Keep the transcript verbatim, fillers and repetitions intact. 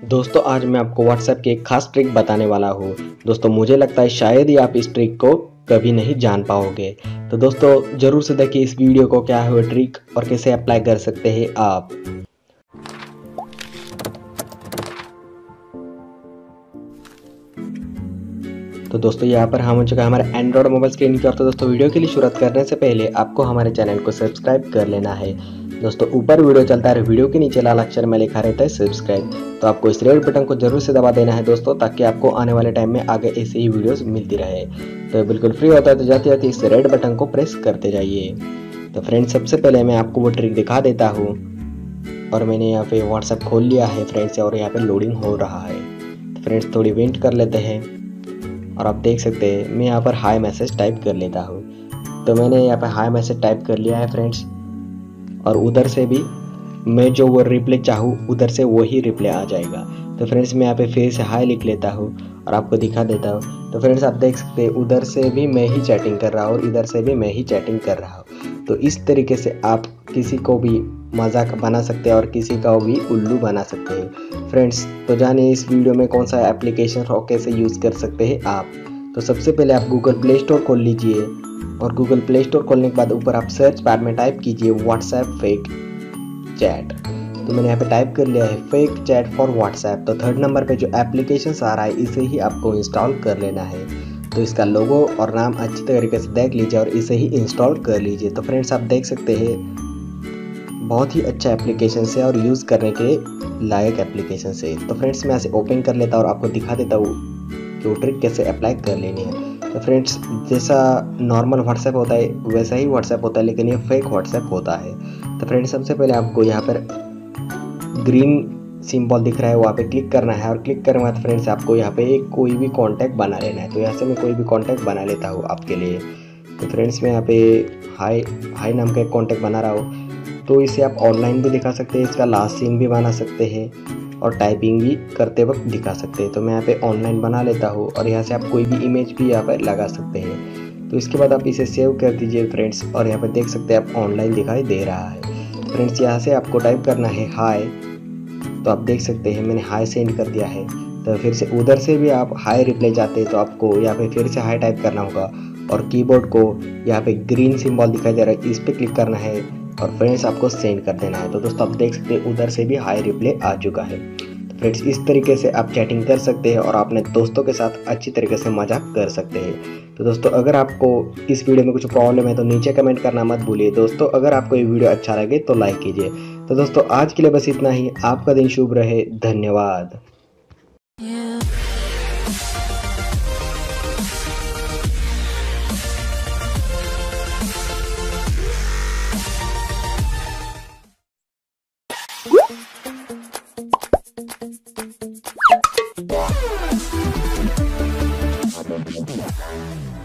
दोस्तों आज मैं आपको व्हाट्सएप की एक खास ट्रिक बताने वाला हूँ। दोस्तों मुझे लगता है शायद ही आप इस ट्रिक को कभी नहीं जान पाओगे। तो दोस्तों ज़रूर से देखिए इस वीडियो को, क्या है वो ट्रिक और कैसे अप्लाई कर सकते हैं आप। तो दोस्तों यहाँ पर हम हो चुका है हमारे एंड्रॉयड मोबाइल स्क्रीन की ओर। तो दोस्तों वीडियो के लिए शुरुआत करने से पहले आपको हमारे चैनल को सब्सक्राइब कर लेना है। दोस्तों ऊपर वीडियो चलता है, वीडियो के नीचे लाल अक्षर में लिखा रहता है सब्सक्राइब। तो आपको इस रेड बटन को जरूर से दबा देना है दोस्तों, ताकि आपको आने वाले टाइम में आगे ऐसे ही वीडियोस मिलती रहे। तो बिल्कुल फ्री होता है तो जाते जाते इस रेड बटन को प्रेस करते जाइए। तो फ्रेंड्स सबसे पहले मैं आपको वो ट्रिक दिखा देता हूँ। और मैंने यहाँ पे व्हाट्सएप खोल लिया है फ्रेंड्स, और यहाँ पे लोडिंग हो रहा है। तो फ्रेंड्स थोड़ी वेट कर लेते हैं। और आप देख सकते हैं मैं यहाँ पर हाई मैसेज टाइप कर लेता हूँ। तो मैंने यहाँ पर हाई मैसेज टाइप कर लिया है फ्रेंड्स, और उधर से भी मैं जो वो रिप्लाई चाहूँ उधर से वही रिप्लाई आ जाएगा। तो फ्रेंड्स मैं यहाँ पे फिर से हाई लिख लेता हूँ और आपको दिखा देता हूँ। तो फ्रेंड्स आप देख सकते हैं उधर से भी मैं ही चैटिंग कर रहा हूँ और इधर से भी मैं ही चैटिंग कर रहा हूँ। तो इस तरीके से आप किसी को भी मजाक बना सकते हैं और किसी का भी उल्लू बना सकते हैं फ्रेंड्स। तो जानिए इस वीडियो में कौन सा एप्लीकेशन और कैसे यूज़ कर सकते हैं आप। तो सबसे पहले आप गूगल प्ले स्टोर खोल लीजिए, और गूगल प्ले स्टोर खोलने के बाद ऊपर आप सर्च बार में टाइप कीजिए व्हाट्सएप फेक चैट। तो मैंने यहाँ पे टाइप कर लिया है फेक चैट फॉर व्हाट्सएप। तो थर्ड नंबर पे जो एप्लीकेशन आ रहा है इसे ही आपको इंस्टॉल कर लेना है। तो इसका लोगो और नाम अच्छी तरीके से देख लीजिए और इसे ही इंस्टॉल कर लीजिए। तो फ्रेंड्स आप देख सकते हैं बहुत ही अच्छा एप्लीकेशन से और यूज़ करने के लायक एप्लीकेशन से। तो फ्रेंड्स मैं ऐसे ओपन कर लेता हूँ और आपको दिखा देता हूँ कि वो ट्रिक कैसे अप्लाई कर लेनी है। तो फ्रेंड्स जैसा नॉर्मल व्हाट्सएप होता है वैसा ही व्हाट्सएप होता है, लेकिन ये फेक व्हाट्सएप होता है। तो फ्रेंड्स सबसे पहले आपको यहाँ पर ग्रीन सिंबल दिख रहा है वहाँ पे क्लिक करना है, और क्लिक करने के बाद फ्रेंड्स आपको यहाँ पे एक कोई भी कॉन्टैक्ट बना लेना है। तो यहाँ से मैं कोई भी कॉन्टैक्ट बना लेता हूँ आपके लिए। तो फ्रेंड्स मैं यहाँ पे हाई हाई नाम का एक कॉन्टैक्ट बना रहा हूँ। तो इसे आप ऑनलाइन भी दिखा सकते हैं, इसका लास्ट सीन भी बना सकते हैं और टाइपिंग भी करते वक्त दिखा सकते हैं। तो मैं यहाँ पे ऑनलाइन बना लेता हूँ, और यहाँ से आप कोई भी इमेज भी यहाँ पर लगा सकते हैं। तो इसके बाद आप इसे सेव कर दीजिए फ्रेंड्स, और यहाँ पर देख सकते हैं आप ऑनलाइन दिखाई दे रहा है। फ्रेंड्स यहाँ से आपको टाइप करना है हाय। तो आप देख सकते हैं मैंने हाय सेंड कर दिया है। तो फिर से उधर से भी आप हाय रिप्लाई चाहते हैं तो आपको यहाँ पे फिर से हाय टाइप करना होगा, और कीबोर्ड को यहाँ पे ग्रीन सिंबल दिखाई दे रहा है इस पर क्लिक करना है, और फ्रेंड्स आपको सेंड कर देना है। तो दोस्तों आप देख सकते हैं उधर से भी हाई रिप्लाई आ चुका है। तो फ्रेंड्स इस तरीके से आप चैटिंग कर सकते हैं और अपने दोस्तों के साथ अच्छी तरीके से मजाक कर सकते हैं। तो दोस्तों अगर आपको इस वीडियो में कुछ प्रॉब्लम है तो नीचे कमेंट करना मत भूलिए। दोस्तों अगर आपको ये वीडियो अच्छा लगे तो लाइक कीजिए। तो दोस्तों आज के लिए बस इतना ही। आपका दिन शुभ रहे। धन्यवाद। Wow.